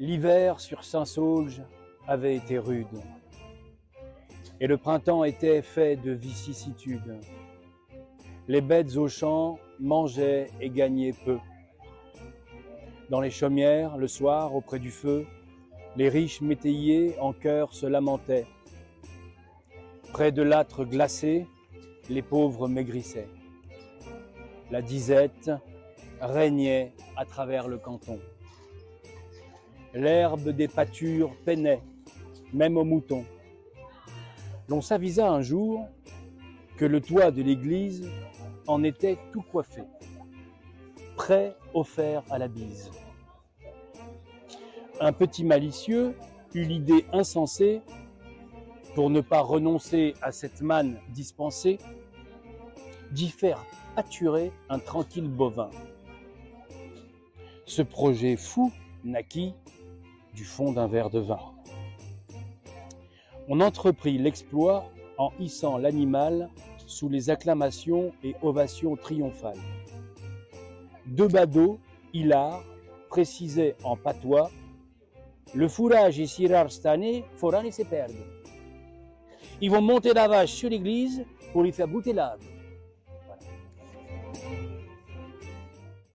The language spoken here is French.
L'hiver sur Saint-Saulge avait été rude, et le printemps était fait de vicissitudes. Les bêtes aux champs mangeaient et gagnaient peu. Dans les chaumières, le soir, auprès du feu, les riches métayers en chœur se lamentaient. Près de l'âtre glacé, les pauvres maigrissaient. La disette régnait à travers le canton. L'herbe des pâtures peinait, même aux moutons. L'on s'avisa un jour que le toit de l'église en était tout coiffé, prêt offert à la bise. Un petit malicieux eut l'idée insensée, pour ne pas renoncer à cette manne dispensée, d'y faire pâturer un tranquille bovin. Ce projet fou naquit du fond d'un verre de vin. On entreprit l'exploit en hissant l'animal sous les acclamations et ovations triomphales. Deux badauds, hilars, précisaient en patois « Le fourrage ici rare cette année, faut rien se perdre. Ils vont monter la vache sur l'église pour y faire bouter l'âme. »